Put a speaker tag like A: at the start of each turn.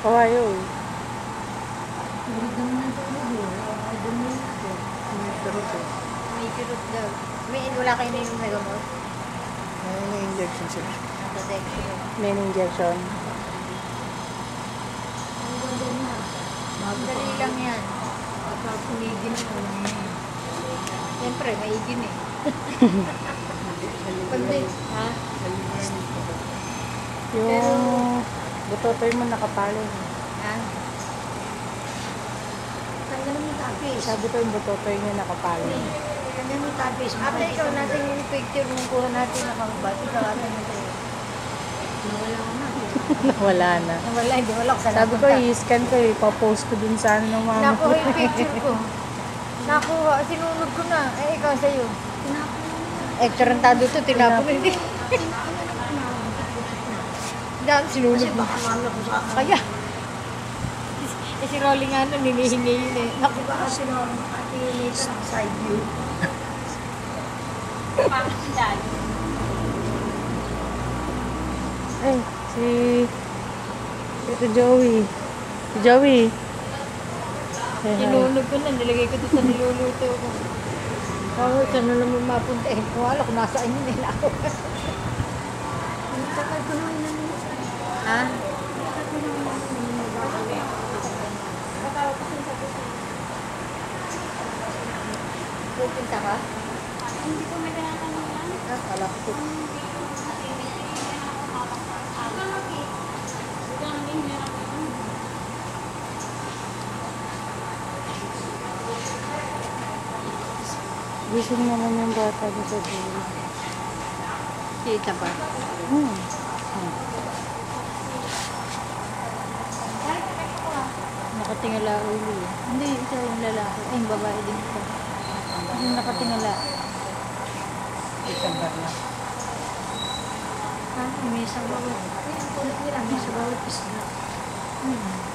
A: Kawayo eh.
B: May kirot daw. Wala kayo na yung megamot?
A: May injection sila.
B: Nakadextro.
A: May injection.
B: Dali lang yan. Pumigin mo lang yan. Siyempre, maigin eh. Ha?
A: Yung butotoy mo nakapalong.
B: Ha? Tanggalin mo tapis.
A: Sabi ko yung butotoy niya nakapalong.
B: Tanggalin mo tapis. After ikaw natin yung picture nung kuha natin nakakabati. Ikaw natin mo tayo. Nawala na.
A: Wala na.
B: Nawala, hindi wala ko sana.
A: Sabi ko, i-scan ko, ipapost ko dun sa ano ng mama ko.
B: Nakuha yung picture ko. Nakuha, sinunod ko na. Eh, ikaw sa'yo. Tarantado to, tinapon. Hindi. Dahil sinunod mo. Kaya. Si Rolly nga nun, hinihingi yun eh.
C: Di ba kasi nung pati side view?
A: Ay, si Joey. Si Joey. Hey, hi.
B: Sinunod ko na, nilagay ko doon sa niluluto ko. Oh, saan na naman mapunta eh. Wala ko nasaan yun eh. Ako.
C: Tagal ko nung inanong.
B: Ha? Pupunta ka?
C: Hindi ko magkakaroon yan.
B: Ah, kala ko.
A: Gising naman yung bata doon sa dulo.
B: Kita pa. Nakatingala ulo eh. Hindi, isa yung lalaki. Ay, yung babae din ito. Yung nakatingala.
A: Isang bar na.
B: Ha? May isang bawat. May isang bawat isla.